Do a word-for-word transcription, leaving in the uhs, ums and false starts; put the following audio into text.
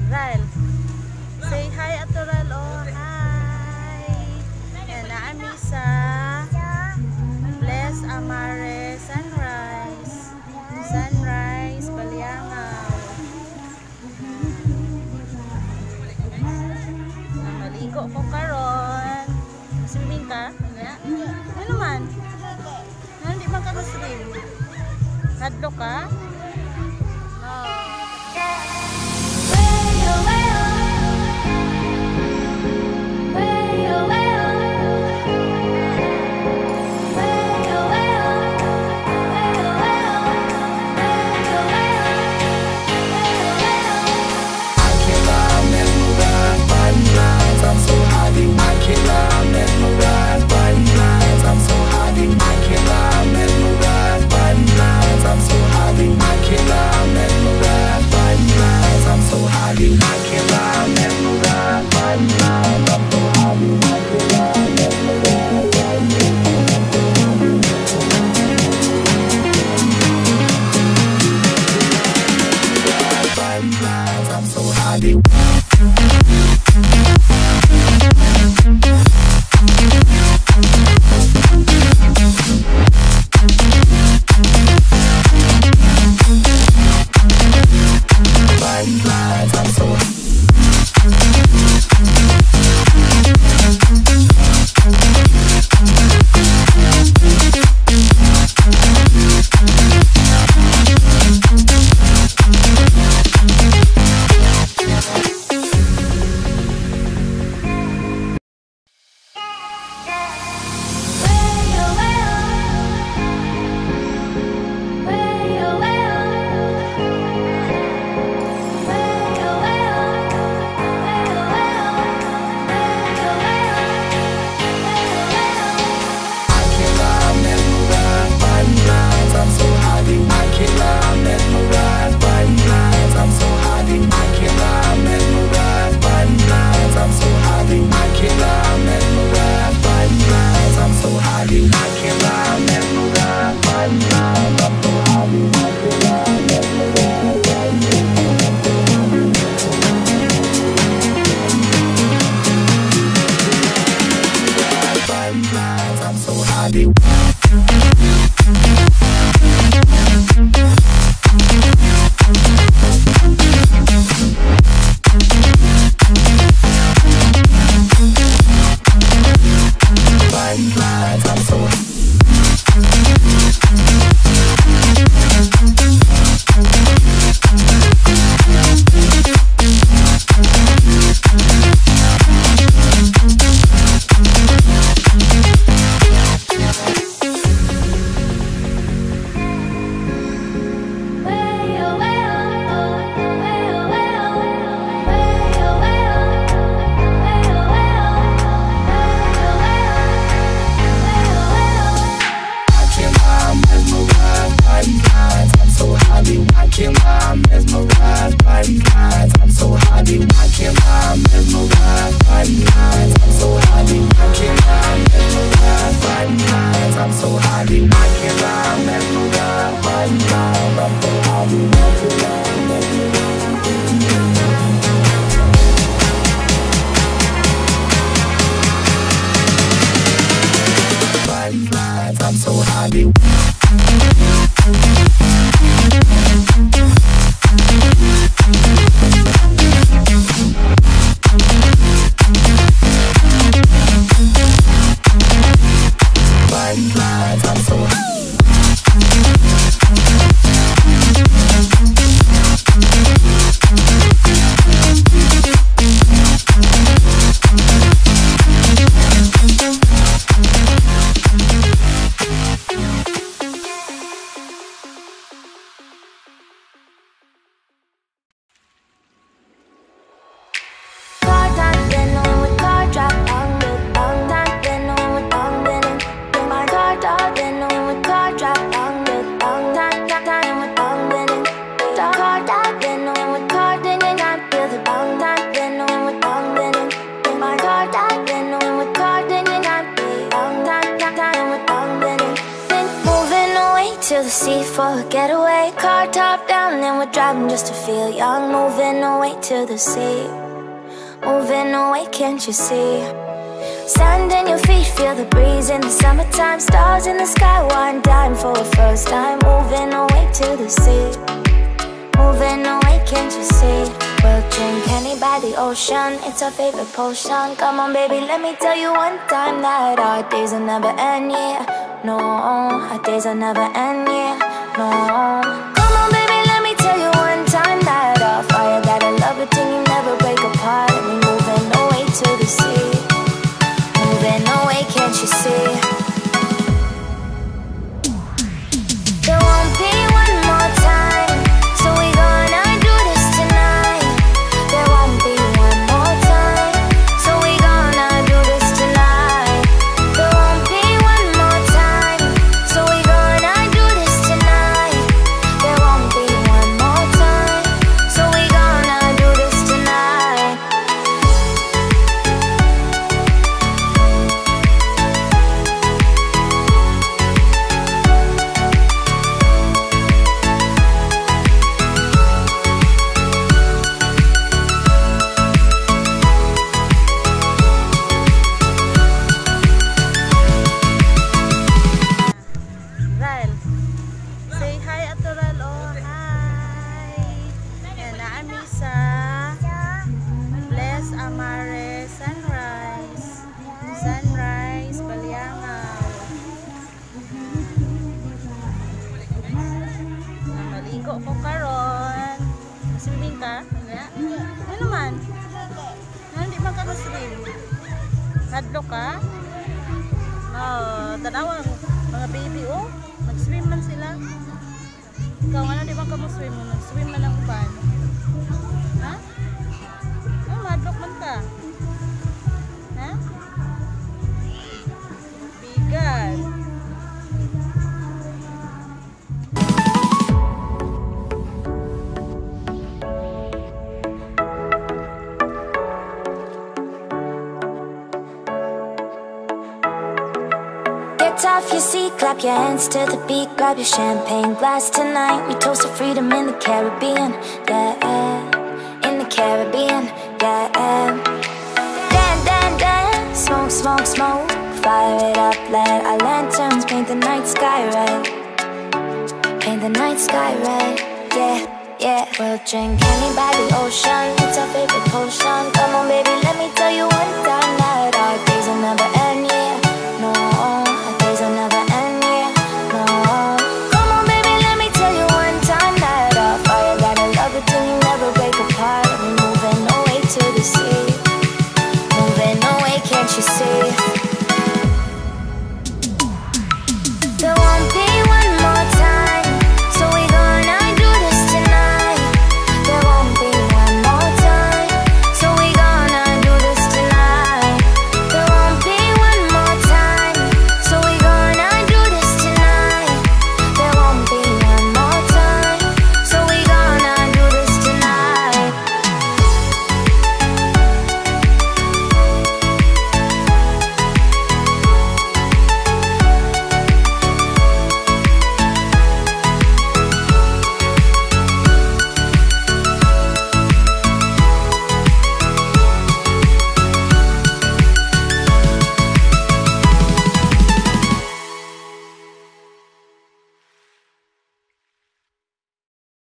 Ral. Say hi ato Ral. Oh, hi. Yan, naami sa Bless Amare Sunrise. Sunrise, Baliangaw. Ah, maligo ko karon. Swimming ka? Ano naman? Hindi man ka swim. Hadlo ka? To the sea for a getaway, car top down and we're we're driving just to feel young. Moving away to the sea, moving away, can't you see? Sand in your feet, feel the breeze in the summertime. Stars in the sky, one dime for a first time. Moving away to the sea, moving away, can't you see? We'll drink honey by the ocean, it's our favorite potion. Come on baby, let me tell you one time that our days will never end, yeah. No, our days will never end, yeah. No. Come on baby, let me tell you one time that our fire got a love it till you never break apart. And we moving away to the sea, moving away, can't you see? There won't be one more time, so we gonna do this tonight. There won't be one more time, so we gonna do this tonight. There won't be one more time, so we gonna do this tonight. There won't be one more time, so we gonna do this tonight. Ral, say hi ato Ral, oh hi. Yan, naami sa Bless Amare Sunrise, Sunrise Baliangaw. Maligo ko karon. Swimming ka? Wala? Ano naman? Hindi man ka swim. Hadlo ka? Oh, tanawang mga baby, oh. Mag-swim man sila. Ikaw, ano, di ba ka mo-swim? Mag-swim man ang uban. Ha? Oh, madlock man ka. Ha? Bigat. Get off your seat, clap your hands to the beat. Grab your champagne glass tonight. We toast to freedom in the Caribbean, yeah. In the Caribbean, yeah. Dan, dan, dan, smoke, smoke, smoke. Fire it up, let our lanterns paint the night sky red. Paint the night sky red, yeah, yeah. We'll drink honey by the ocean.